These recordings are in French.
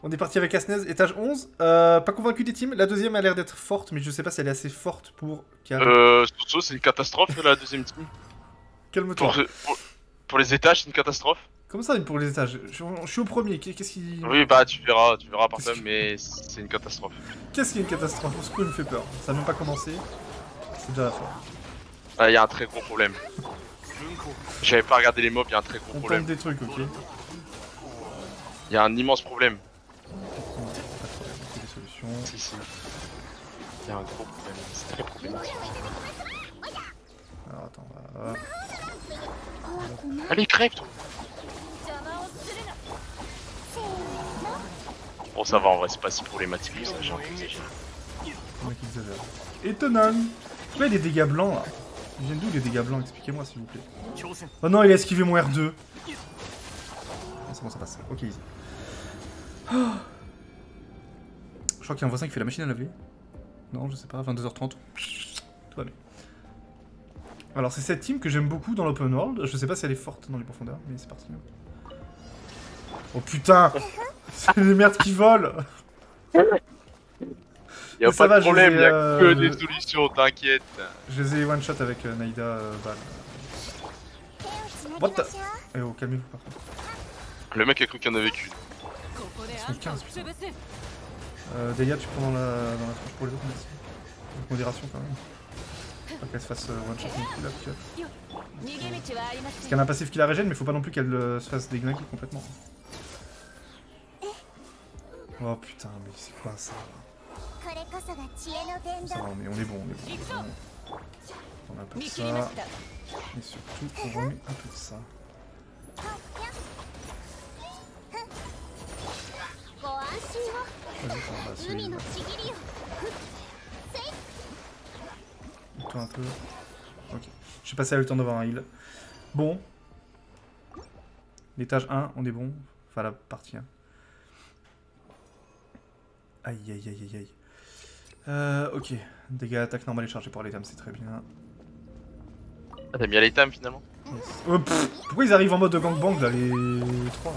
On est parti avec Asnez, étage 11. Pas convaincu des teams. La deuxième a l'air d'être forte, mais je sais pas si elle est assez forte pour carrer. Surtout, c'est une catastrophe la deuxième team. Calme-toi. Pour les étages, c'est une catastrophe. Comment ça, pour les étages? Je suis au premier. Qu'est-ce qui... Oui, bah tu verras par toi, mais c'est une catastrophe. Qu'est-ce qui est une catastrophe? Ce coup me fait peur. Ça n'a même pas commencé. C'est déjà la fin. Ah, y a un très gros problème. J'avais pas regardé les mobs, y a un très gros On problème. tente des trucs, ok. Y a un immense problème. Pas de problème, c'est des solutions. Si. Y a un gros problème, c'est très problématique. Alors attends, on va... Allez, crève toi. Bon, ça va en vrai, c'est pas si problématique que ça, j'ai un peu exagéré. Le mec exagère. Étonnant. Pourquoi il y a des dégâts blancs là? Ils viennent d'où les dégâts blancs? Expliquez-moi s'il vous plaît. Oh non, il a esquivé mon R2. Ah, c'est bon, ça passe. Ok, easy. Oh. Je crois qu'il y a un voisin qui fait la machine à laver. Non, je sais pas, 22h30. Tout va bien. Alors, c'est cette team que j'aime beaucoup dans l'open world. Je sais pas si elle est forte dans les profondeurs, mais c'est parti. Oh putain! C'est des merdes qui volent! Y'a pas de problème, y'a que des solutions, t'inquiète. Je les ai one shot avec Naïda Val. What the... Eh oh, calmez-vous par contre. Le mec a cru qu'il y en avait qu'une. Ils sont 15 putain. Delia, tu prends dans la tranche pour les autres, merci. Avec modération quand même. Pas qu'elle se fasse one shot non plus là, peut-être. Parce qu'elle a un passif qui la régène, mais faut pas non plus qu'elle se fasse déglinguer complètement. Oh putain, mais c'est quoi ça? Ça va, on est bon, on est bon. On a un peu de ça. Et surtout, on remet un peu de ça. Vas-y, ça va, celui-là. Toi un peu. Ok. Je suis passé à le temps d'avoir un heal. Bon. L'étage 1, on est bon. Enfin, la partie 1. Aïe, aïe, aïe, aïe, aïe. Ok. Dégâts, attaque normale et chargé pour l'item, c'est très bien. Ah, t'as mis à l'item finalement? Yes. Pourquoi ils arrivent en mode gangbang là, les 3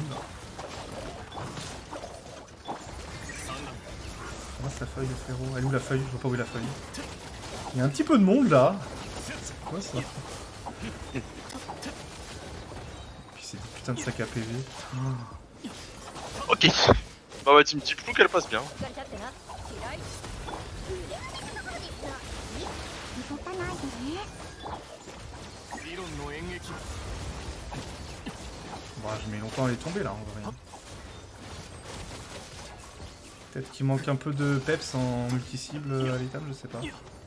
Ramasse la feuille, le frérot. Elle est où la feuille? Je vois pas où est la feuille. Il y a un petit peu de monde là. C'est quoi ça? Puis c'est des putains de sacs à PV. Ok. Bah ouais, team Deep Look, elle passe bien. Bon, je mets longtemps à les tomber là, en vrai. Peut-être qu'il manque un peu de peps en multi-cible à l'étable, je sais pas.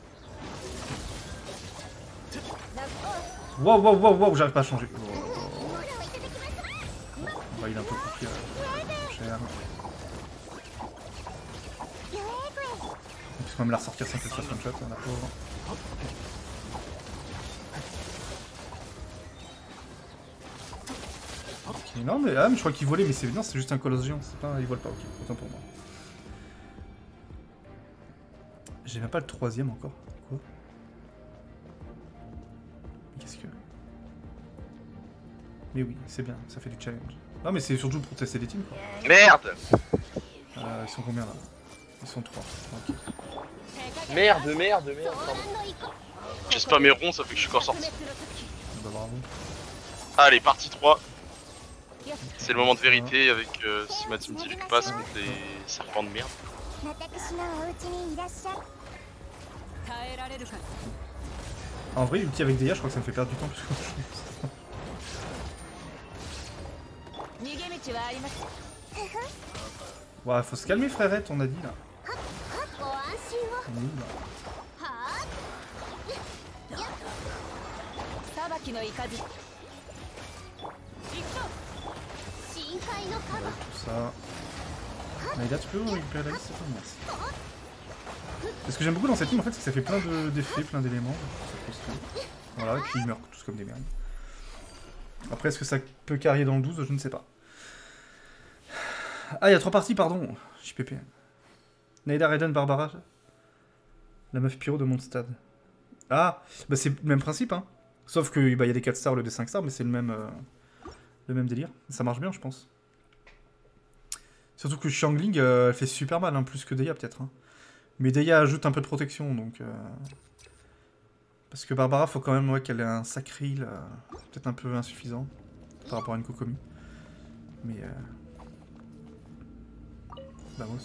Wow, wow, wow, wow, j'arrive pas à changer. Oh. Bah, il est un peu coupé, cher. On peut quand même la ressortir sans qu'elle se fasse one shot, hein, la pauvre. Ok, non mais, mais je crois qu'il volait, mais c'est c'est juste un colosse géant, c'est pas, il vole pas, ok, autant pour moi. J'ai même pas le troisième encore. Quoi? Qu'est-ce que... Mais oui, c'est bien, ça fait du challenge. Non mais c'est surtout pour tester les teams quoi. Merde! Ils sont combien là? Ils sont 3. Ok. Merde, pardon. J'ai spammé rond, ça fait que je suis encore sorti. Bah bravo. Allez, partie 3. C'est le moment de vérité avec si ma team Tivik passe contre les serpents de merde. En vrai, l'ulti avec Deya, je crois que ça me fait perdre du temps plus qu'autre chose. Ouais, faut se calmer frérette, on a dit là. On est où là? Tout ça. Mais là tu peux récupérer la liste, c'est pas merci. Ce que j'aime beaucoup dans cette team en fait, c'est que ça fait plein d'effets, plein d'éléments. Voilà, et puis ils meurent tous comme des merdes. Après, est-ce que ça peut carrier dans le 12? Je ne sais pas. Ah, il y a 3 parties, pardon. JPP. Naïda, Raiden, Barbara. La meuf pyro de mon stade. Ah, bah c'est le même principe, hein. Sauf que bah, y a des 4 stars au lieu des 5 stars, mais c'est le même délire. Ça marche bien, je pense. Surtout que Xiangling, elle fait super mal, hein, plus que Deya peut-être. Hein. Mais Deya ajoute un peu de protection, donc... Parce que Barbara, faut quand même qu'elle ait un sacré heal, peut-être un peu insuffisant, par rapport à une Kokomi. Mais... Vamos.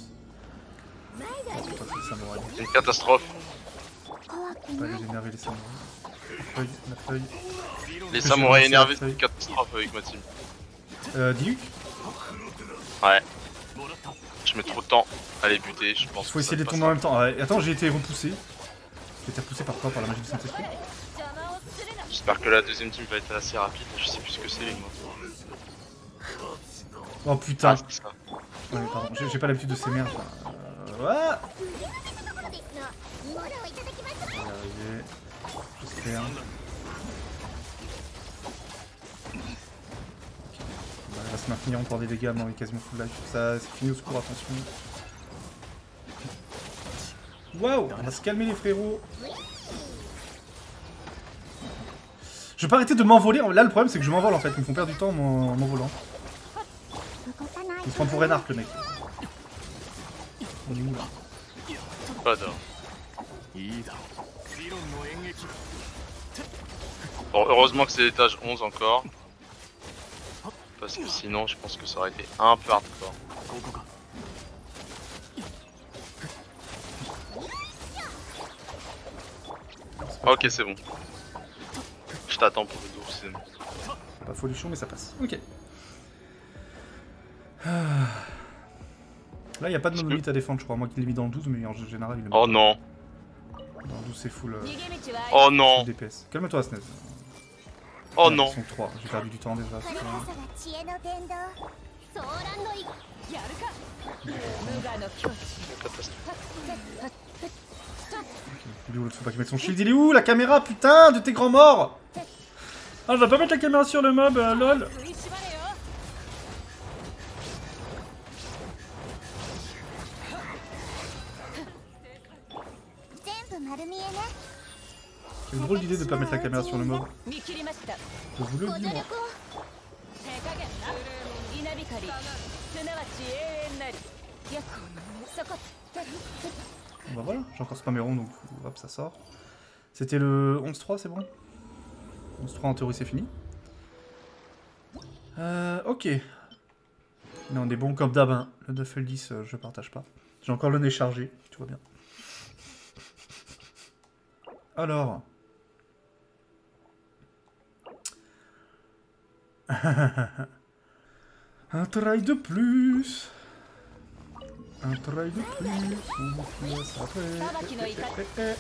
C'est une catastrophe. Pas les énerver les samouraïs. La feuille. Les samouraïs énervés, c'est une catastrophe avec ma team. Diluc. Ouais. Je mets trop de temps à les buter, je pense. Faut essayer de les tomber en même temps. Ah, attends, j'ai été repoussé. J'ai été repoussé par quoi? Par la magie du Saint-Esprit? J'espère que la deuxième team va être assez rapide, je sais plus ce que c'est les moi. Oh putain. Ah, ça. Ouais, pardon, j'ai pas l'habitude de ces merdes. Ouais. On va y arriver. J'espère. Elle va se maintenir encore des dégâts, non, il est quasiment full life. Ça, c'est fini au secours, attention. Waouh, on va se calmer les frérots. Je vais pas arrêter de m'envoler. Là, le problème, c'est que je m'envole en fait. Ils me font perdre du temps en m'envolant. Il se prend pour Renard, le mec. On est où là? Pas d'or. Bon, heureusement que c'est l'étage 11 encore. Parce que sinon, je pense que ça aurait été un peu hardcore. Ok, c'est bon. Je t'attends pour le dos, c'est bon. C'est pas folichon, mais ça passe. Ok. Là, il n'y a pas de monolithe à défendre, je crois. Moi qui l'ai mis dans le 12, mais en général, il est. Oh non. Dans le 12, c'est full. Oh non. Full DPS. Calme-toi, Snez. Oh non. Ils sont 3. J'ai perdu du temps déjà. Il est où l'autre? Faut pas qu'il mette son shield. Il est où la caméra, putain, de tes grands morts? Ah, je vais pas mettre la caméra sur le mob, lol. C'est une drôle d'idée de pas mettre la caméra sur le mob. Je vous le dis, moi. Bah voilà, j'ai encore spammé rond, donc hop, ça sort. C'était le 11-3, c'est bon? 11-3 en théorie, c'est fini. Ok. Non, on est bon comme d'hab, hein. Le 9 et le 10, je partage pas. J'ai encore le nez chargé, tout va bien. Alors... Un trail de plus. Un trail de plus. On laisse après.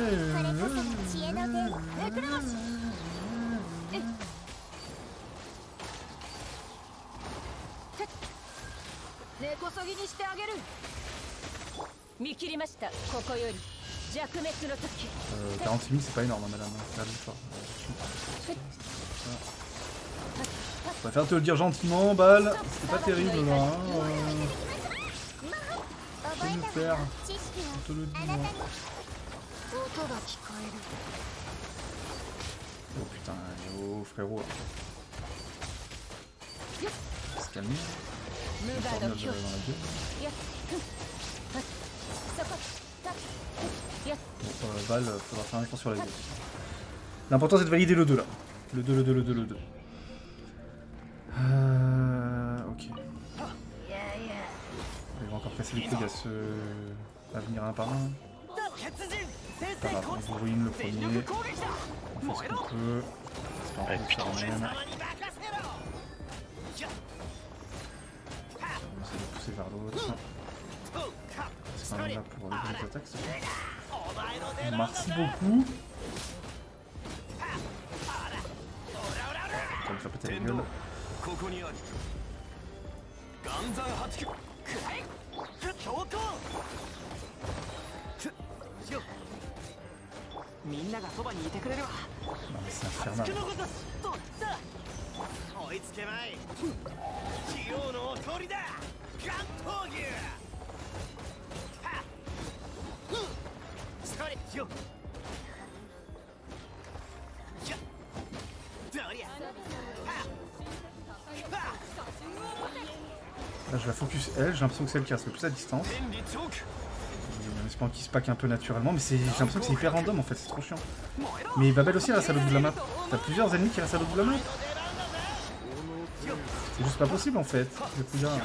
Euh, 46 000, c'est pas énorme, hein, madame. Je préfère te le dire gentiment, Bal. C'est pas terrible, là. Hein, faut nous faire. On te le dit, moi. Oh putain, oh frérot. On va se calmer. On va dans la gueule. Bon, Val, faudra faire un effort sur la gueule. L'important c'est de valider le 2 là. Le 2. Ok. Il va encore casser les couilles à ce... à venir un par un. Pas grave, on vous ruine le premier. On fait ce qu'on peut. C'est pas un peu faire la même. On essaie de pousser vers l'autre. C'est pas là pour les attaques. Merci beaucoup. Ça me fait péter la gueule. Non mais c'est infernal. Là je la focus elle, j'ai l'impression que c'est elle qui reste le plus à distance. En espérant qu'il se pack un peu naturellement, mais j'ai l'impression que c'est hyper random en fait, c'est trop chiant. Mais Babel aussi elle reste à l'autre bout de la map. T'as plusieurs ennemis qui restent à l'autre bout de la map. C'est juste pas possible en fait. Le coup là.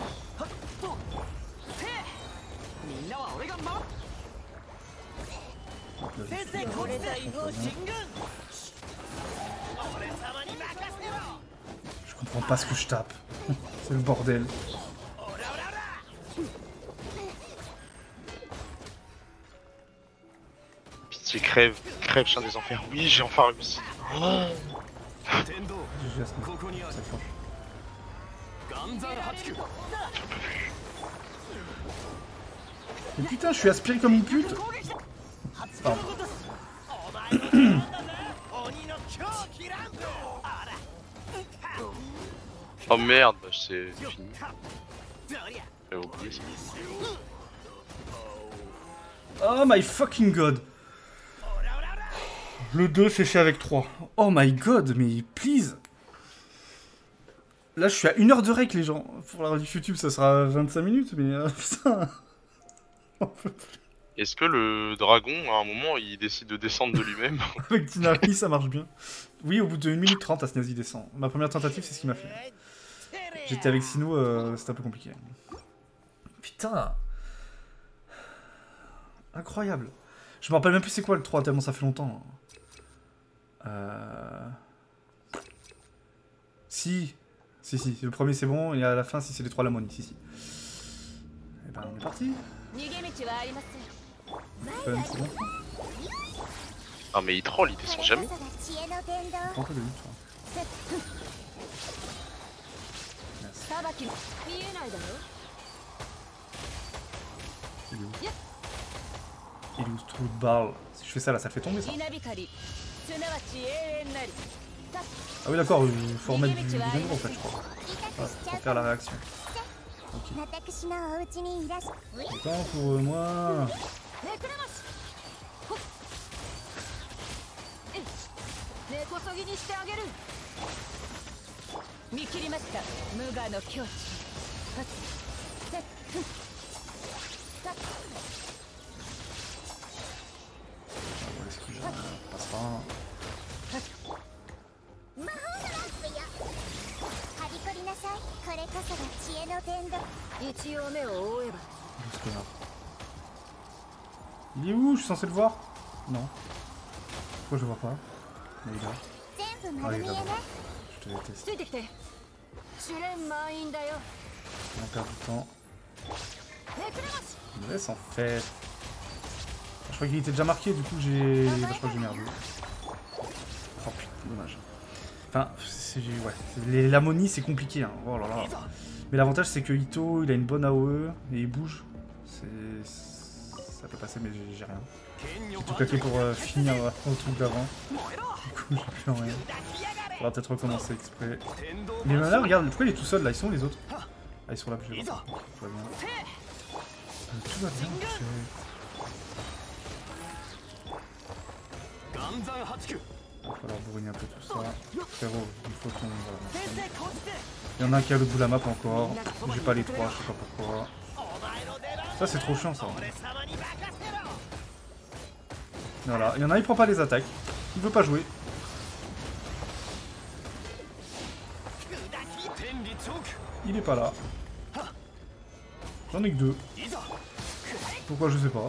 Je comprends pas ce que je tape. C'est le bordel. Pitié, crève, chien des enfers. Oui, j'ai enfin réussi. Oh. Mais putain, je suis aspiré comme une pute. Pardon. Oh merde, bah, c'est fini. J'avais oublié ça. Oh my fucking god. Le 2 séché avec 3. Oh my god, mais please. Là, je suis à 1 heure de rec, les gens. Pour la rediff YouTube, ça sera 25 minutes, mais putain. Est-ce que le dragon, à un moment, il décide de descendre de lui-même? Avec Tinari, ça marche bien. Oui, au bout de 1 minute 30, Asnaz il descend. Ma première tentative, c'est ce qui m'a fait. J'étais avec Sino, c'était un peu compliqué. Putain. Incroyable. Je me rappelle même plus c'est quoi le 3, tellement ça fait longtemps. Si, le premier c'est bon, et à la fin, si c'est les 3 Lamoni, si. Et ben, on est parti. C'est bon. Ah, mais il troll, il descend jamais. Prends un peu de lutte, toi. Merci. Il est où? Il est où ce trou de balle? Si je fais ça là, ça fait tomber ça. Ah oui d'accord, il faut remettre du nombre en fait je crois. Voilà, pour faire la réaction. Ok. Attends pour moi. Passe pas. Il est où? Je suis censé le voir? Non. Pourquoi je le vois pas? Mais il est là. Ah, il est là. Je te déteste. On perd du temps. Il me laisse en fait. Je crois qu'il était déjà marqué, du coup j'ai. Je crois que j'ai merdé. Oh putain, dommage. Enfin, ouais. Les Lamoni c'est compliqué, hein. Oh là là. Mais l'avantage c'est que Ito il a une bonne AOE et il bouge. Ça peut passer, mais j'ai rien. J'ai tout claqué pour finir au truc d'avant. Du coup j'ai plus en rien. On va peut-être recommencer exprès. Mais là, regarde, pourquoi il est tout seul là? Ils sont où les autres? Ah, ils sont là, plus tout va bien. Tout va bien, il va falloir bourriner un peu tout ça. Frérot, il faut qu'on... Voilà, il y en a un qui a le bout de la map encore. J'ai pas les 3, je sais pas pourquoi. Ça c'est trop chiant ça. Voilà, il y en a un il prend pas les attaques. Il veut pas jouer. Il est pas là. J'en ai que 2. Pourquoi je sais pas.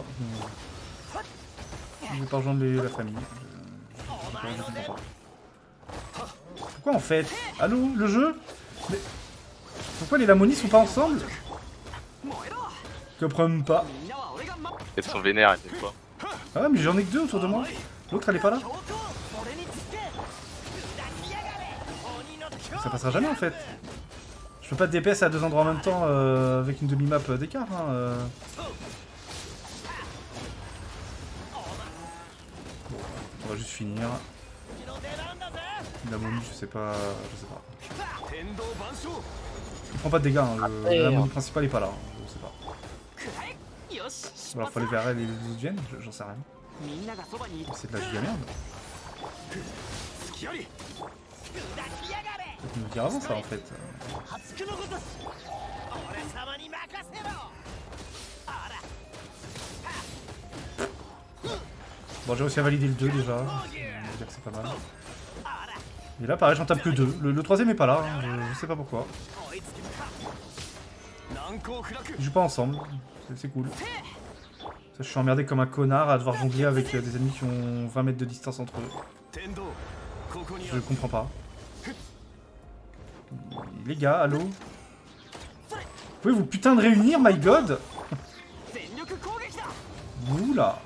Je vais pas rejoindre la famille. Je comprends pas. Pourquoi en fait? Allô, le jeu? Mais... Pourquoi les Lamoni sont pas ensemble? Je comprends même pas. Elles sont vénères, elles des fois. Ah ouais, mais j'en ai que 2 autour de moi. L'autre elle est pas là. Ça passera jamais en fait. Je peux pas te DPS à 2 endroits en même temps avec une demi-map d'écart. Hein, Bon, on va juste finir. La momie, je sais pas. Il prend pas de dégâts, hein, la momie principale est pas là, hein, je sais pas. Alors faut aller vers elle et les autres viennent, j'en sais rien. C'est de la giga merde. Peut-être me dire avant ça en fait. Bon, j'ai réussi à valider le 2 déjà. On va dire que c'est pas mal. Et là, pareil, j'en tape que 2. Le troisième est pas là, hein. Je sais pas pourquoi. Ils jouent pas ensemble, c'est cool. Ça, je suis emmerdé comme un connard à devoir jongler avec des ennemis qui ont 20 mètres de distance entre eux. Je comprends pas. Les gars, allô? Vous pouvez vous putain de réunir, my god? Oula.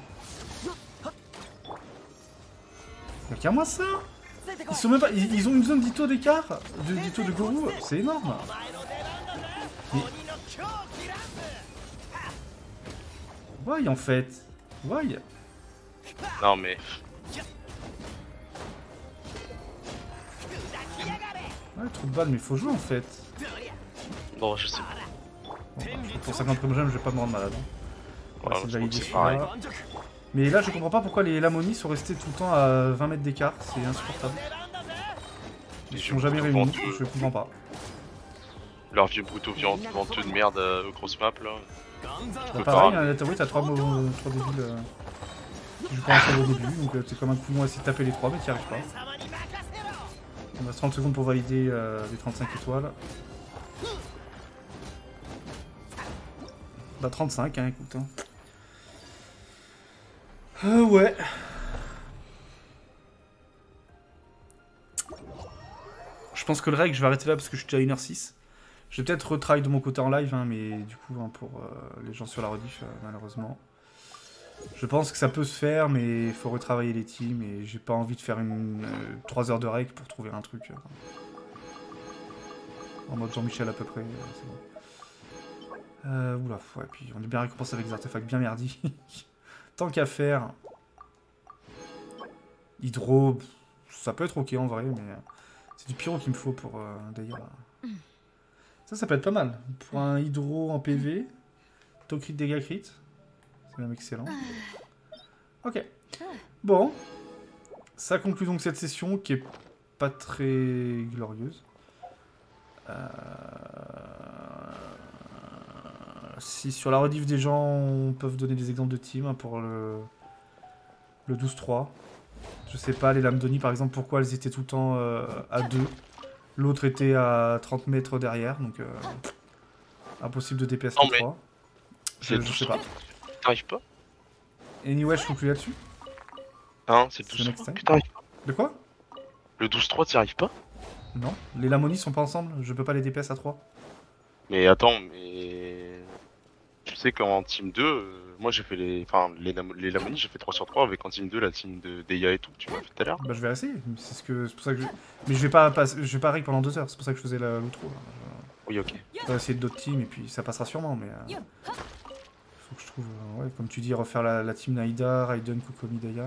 Y'a qu'à moi ça? Ils sont même pas. Ils ont une zone d'Ito d'écart? D'Ito de Gourou? C'est énorme! Mais... Why en fait? Why? Non mais... Ouais, trop de balles, mais faut jouer en fait. Bon, je sais pas. Bon, pour 50 j'aime, je vais pas me rendre malade. Hein. On va essayer de valider celui-là. Mais là, je comprends pas pourquoi les Lamoni sont restés tout le temps à 20 mètres d'écart, c'est insupportable. Ils sont jamais réunis, je comprends pas. Leur vieux brutaux venteux de merde grosse map là. Bah, pareil, hein, oui, t'as 3 débiles qui jouent pas ensemble au début, donc t'es comme un couillon à essayer de taper les 3, mais t'y arrives pas. On reste 30 secondes pour valider les 35 étoiles. Bah 35, hein, écoute. Hein. Ouais. Je pense que le règle, je vais arrêter là parce que je suis déjà à 1h06. Je vais peut-être retry de mon côté en live, hein, mais du coup, hein, pour les gens sur la rediff, malheureusement. Je pense que ça peut se faire, mais il faut retravailler les teams et j'ai pas envie de faire 3 heures de règle pour trouver un truc. En mode Jean-Michel à peu près, c'est bon. Oula, ouais, puis on est bien récompensé avec des artefacts bien merdiques. Tant qu'à faire. Hydro, ça peut être ok en vrai, mais c'est du pyro qu'il me faut pour d'ailleurs. Ça peut être pas mal. Pour un hydro en PV, taux crit dégâts crit. C'est même excellent. Ok. Bon. Ça conclut donc cette session qui est pas très glorieuse. Si sur la rediff des gens, on peut donner des exemples de team hein, pour le 12-3. Je sais pas, les Lamdoni par exemple, pourquoi elles étaient tout le temps à 2. L'autre était à 30 mètres derrière, donc impossible de DPS les 3. Je sais pas. T'arrives pas? Anyway, je conclue là-dessus. Hein, c'est le 12-3. Putain, de quoi? Le 12-3, t'y arrives pas? Non, les Lamoni sont pas ensemble, je peux pas les DPS à 3. Mais attends, mais... Tu sais qu'en team 2, moi j'ai fait les... Enfin, les Lamoni, j'ai fait 3 sur 3 avec en team 2 la team de Deia et tout, tu m'as fait tout à l'heure. Bah je vais essayer, c'est pour ça que je... Mais je vais pas règle pendant 2 heures, c'est pour ça que je faisais l'outro. Oui, ok. Je vais essayer d'autres teams et puis ça passera sûrement, mais... Faut que je trouve, ouais, comme tu dis, refaire la team Naïda, Raiden, Kokomi, Deia.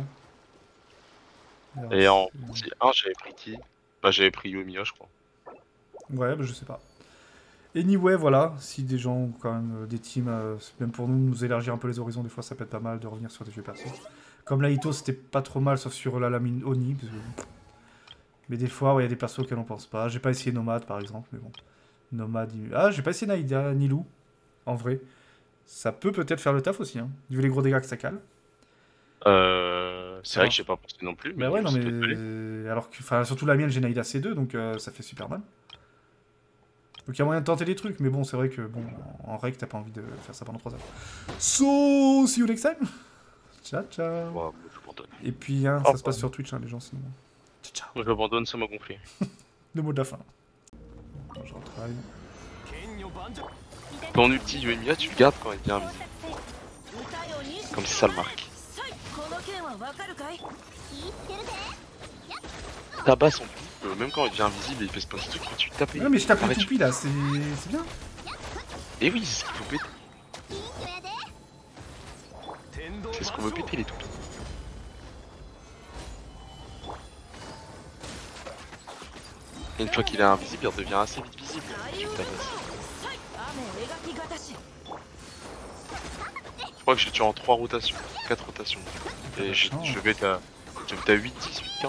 Et en team 1, j'avais pris qui? Bah j'avais pris Yomiya, je crois. Ouais, bah je sais pas. Anyway, voilà, si des gens ont quand même des teams, même pour nous élargir un peu les horizons, des fois ça peut être pas mal de revenir sur des vieux persos. Comme la Ito, c'était pas trop mal, sauf sur la Lamine Oni. Mais des fois, il y a des persos auxquels on pense pas. J'ai pas essayé Nomade par exemple, mais bon. Nomade. Ah, j'ai pas essayé Naïda, Nilou, en vrai. Ça peut peut-être faire le taf aussi, hein. Vu les gros dégâts que ça cale. C'est vrai que j'ai pas pensé non plus. Mais ouais, non, mais. Alors que. Enfin, surtout la mienne, j'ai Naïda C2, donc ça fait super mal. Donc il y a moyen de tenter des trucs, mais bon, c'est vrai que, bon, en règle, t'as pas envie de faire ça pendant 3 heures. So, see you next time. Ciao, ciao. Wow, et puis, hein, ça se passe sur Twitch, hein, les gens, sinon. Ciao, ciao. Moi, j'abandonne, ça m'a gonflé. Le mot de la fin. Bon, je retravaille. Ton ulti Yomiya, tu le gardes quand il devient invisible. Comme si ça le marque. Tabac son coup, même quand il devient invisible et il fait ce petit truc, tu tapes. Non, mais je tape le toupie là, c'est bien. Et oui, c'est ce qu'il faut péter. C'est ce qu'on veut péter les toupies. Et une fois qu'il est invisible, il redevient assez vite visible. Tu le tabasses. Je crois que je tue en 3 rotations, 4 rotations. Et je vais être à 8, 18, 15.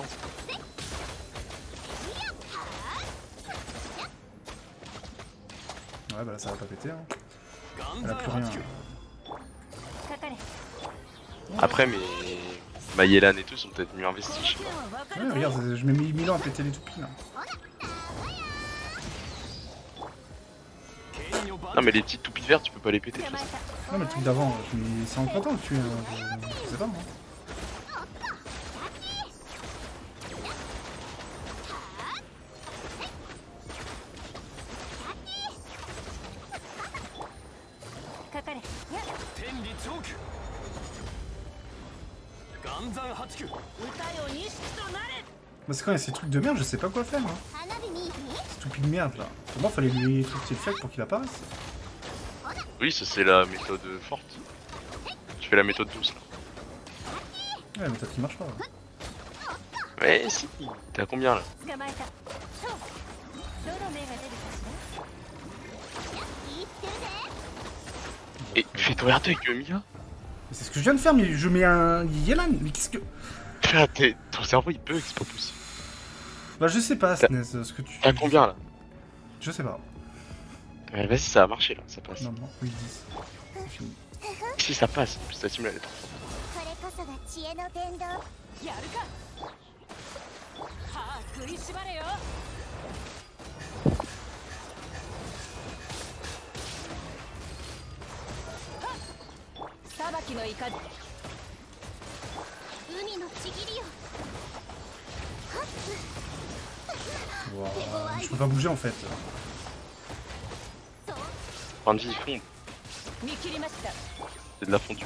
Ouais, bah là, ça va pas péter. Hein. Elle a plus rien. Après, ma Yelan et tout sont peut-être mieux investis, je sais pas. Ouais, regarde, je mets 1000 ans à péter les toupies là. Non, mais les petites toupies vertes, tu peux pas les péter de toute façon. Non, mais le truc d'avant, c'est en temps que tu es. Je sais pas moi. Bah c'est quand il y a ces trucs de merde, je sais pas quoi faire. Hein. Ces toupies de merde là. Pour moi, fallait lui truc qu'il fait pour qu'il apparaisse. Oui, ça c'est la méthode forte. Tu fais la méthode douce là. Ouais, la méthode qui marche pas. Là. Ouais, si. T'es à combien là? Et fais-toi regarder avec Mia. C'est ce que je viens de faire, mais je mets un Yelan. Mais qu'est-ce que. Ton cerveau il bug, c'est pas possible. Bah je sais pas, Snez, ce que tu. T'as combien là? Je sais pas. Vas-y, ça a marché là, ça passe. Non, non, oui, 10. C'est fini. Si ça passe, en plus ta team elle est trop forte. Wow, je peux pas bouger en fait. Randy il fond. C'est de la fondue.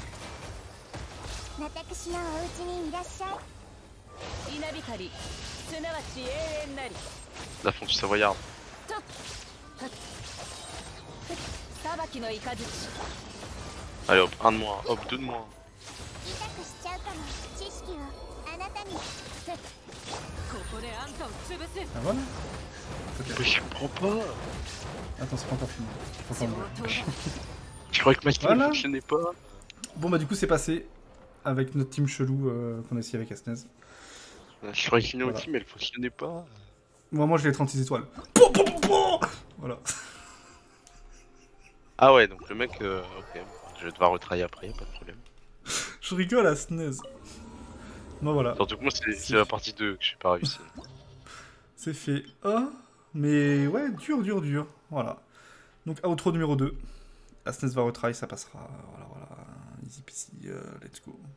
La fondue savoyarde. Allez hop, un de moins, hop, deux de moins. Ah voilà. Mais je comprends pas. Attends, c'est pas encore fini. Faut pas mourir. Je croyais que ma team Voilà. ne fonctionnait pas. Bon bah du coup c'est passé avec notre team chelou qu'on a essayé avec Asnez. Je croyais que Voilà. notre team elle fonctionnait pas. Moi j'ai les 36 étoiles. Voilà. Ah ouais, donc le mec, ok, je vais devoir retravailler après, pas de problème. Je rigole à Asnez. Bon voilà. Surtout que moi c'est la partie 2 que j'ai pas réussi. C'est fait. Ah, mais ouais, dur. Voilà. Donc outro numéro 2. Asnez va retry, ça passera. Voilà. Easy peasy, let's go.